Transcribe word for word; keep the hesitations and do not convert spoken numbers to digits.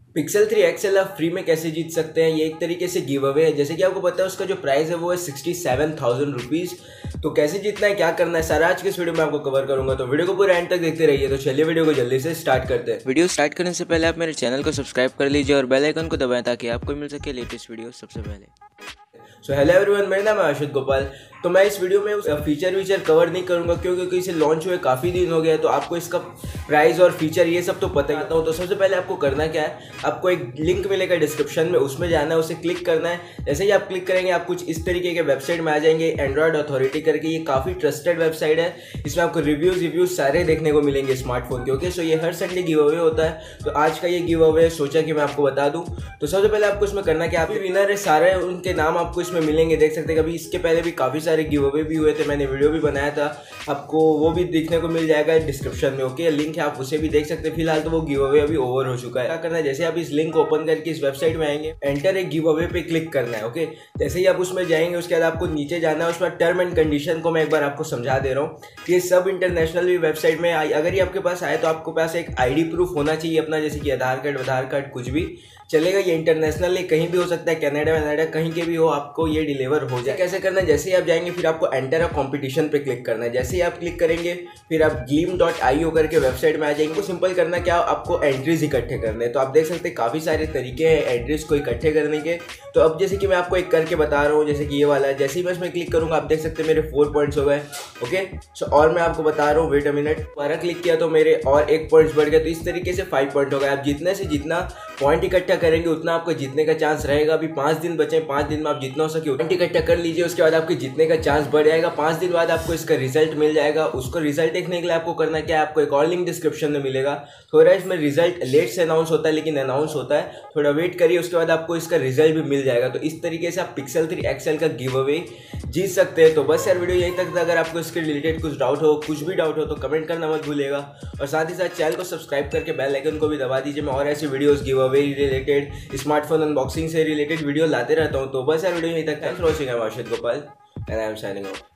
Pixel three XL आप free में कैसे जीत सकते हैं, ये एक तरीके से गिव अवे है। जैसे कि आपको पता है उसका जो प्राइस है वो है सिक्सटी सेवन थाउजेंड रुपीज़। तो कैसे जीतना है, क्या करना है, सारा आज के इस वीडियो में आपको कवर करूंगा। तो वीडियो को पूरे एंड तक देखते रहिए। तो चलिए वीडियो को जल्दी से स्टार्ट करते हैं। वीडियो स्टार्ट करने से पहले आप मेरे चैनल को सब्सक्राइब कर लीजिए और बेल आइकन को दबाएं ताकि आपको मिल सके लेटेस्ट वीडियो सबसे पहले। सो हेलो एवरीवन, मेरा नाम है आशुत गोपाल। तो मैं इस वीडियो में उस फीचर वीचर कवर नहीं करूंगा क्योंकि क्योंकि इसे लॉन्च हुए काफ़ी दिन हो गया है, तो आपको इसका प्राइस और फीचर ये सब तो पता ही था। तो सबसे पहले आपको करना क्या है, आपको एक लिंक मिलेगा डिस्क्रिप्शन में, उसमें जाना है, उसे क्लिक करना है। जैसे ही आप क्लिक करेंगे आप कुछ इस तरीके के वेबसाइट में आ जाएंगे, एंड्रॉयड अथॉरिटी करके। ये काफ़ी ट्रस्टेड वेबसाइट है, इसमें आपको रिव्यूज़ रिव्यूज़ सारे देखने को मिलेंगे स्मार्टफोन के। ओके, सो ये हर संडे गिव अवे होता है, तो आज का ये गिव अवे सोचा कि मैं आपको बता दूँ। तो सबसे पहले आपको इसमें करना क्या, आप विनर है सारे, उनके नाम आपको इसमें मिलेंगे, देख सकते हैं। कभी इसके पहले भी काफ़ी सारे गिव अवे भी हुए थे, मैंने वीडियो भी बनाया था, आपको वो भी देखने को मिल जाएगा डिस्क्रिप्शन में। ओके, लिंक है, आप उसे भी देख सकते हैं। फिलहाल तो वो गिव अवे अभी ओवर हो चुका है। क्या करना है, जैसे आप इस लिंक ओपन करके इस वेबसाइट में आएंगे, एंटर एक गिव अवे पे क्लिक करना है। ओके, जैसे ही आप उसमें जाएंगे उसके बाद आपको नीचे जाना है। उसमें टर्म एंड कंडीशन को मैं एक बार आपको समझा दे रहा हूँ। ये सब इंटरनेशनल भी वेबसाइट में, अगर ये आपके पास आए तो आपके पास एक आईडी प्रूफ होना चाहिए अपना, जैसे कि आधार कार्ड आधार कार्ड कुछ भी चलेगा। ये इंटरनेशनल कहीं भी हो सकता है, कनाडा वनाडा कहीं के भी हो, आपको ये डिलीवर हो जाए। कैसे करना है, जैसे ही आप जाएंगे फिर आपको एंटर अ कंपटीशन पे क्लिक करना है। जैसे ही आप क्लिक करेंगे फिर आप ग्लीम डॉट आई ओ करके वेबसाइट में आ जाएंगे। तो सिंपल करना क्या, आपको एंट्रीज इकट्ठे करने हैं। तो आप देख सकते हैं काफ़ी सारे तरीके हैं एंट्रीज को इकट्ठे करने के। तो अब जैसे कि मैं आपको एक करके बता रहा हूँ, जैसे कि ये वाला है। जैसे ही मैं इसमें क्लिक करूँगा आप देख सकते हैं मेरे फोर पॉइंट्स हो गए। ओके, सो और मैं आपको बता रहा हूँ, वेट अ मिनट, दोबारा क्लिक किया तो मेरे और एक पॉइंट्स बढ़ गया। तो इस तरीके से फाइव पॉइंट हो गए। आप जितने से जितना पॉइंट इकट्ठा करेंगे उतना आपको जीतने का चांस रहेगा। अभी पाँच दिन बचे, पाँच दिन में आप जितना हो सके पॉइंट इकट्ठा कर लीजिए। उसके बाद आपके जीतने का चांस बढ़ जाएगा। पाँच दिन बाद आपको इसका रिजल्ट मिल जाएगा। उसको रिजल्ट देखने के लिए आपको करना क्या है, आपको एक और लिंक डिस्क्रिप्शन में मिलेगा। थोड़ा इसमें रिजल्ट लेट से अनाउंस होता है, लेकिन अनाउंस होता है, थोड़ा वेट करिए, उसके बाद आपको इसका रिजल्ट भी मिल जाएगा। तो इस तरीके से आप पिक्सल थ्री एक्सएल का गिव अवे जीत सकते हैं। तो बस यार वीडियो यहीं तक था। अगर आपको इसके रिलेटेड कुछ डाउट हो, कुछ भी डाउट हो तो कमेंट करना मत भूलिएगा, और साथ ही साथ चैनल को सब्सक्राइब करके बेल आइकन को भी दबा दीजिए। मैं और ऐसी videos giveaway related, smartphone unboxing से रिलेटेड वीडियो लाते रहता हूँ। तो बस यार वीडियो यहीं तक। Thanks for watching. I am Ashut Gopal and I am signing of.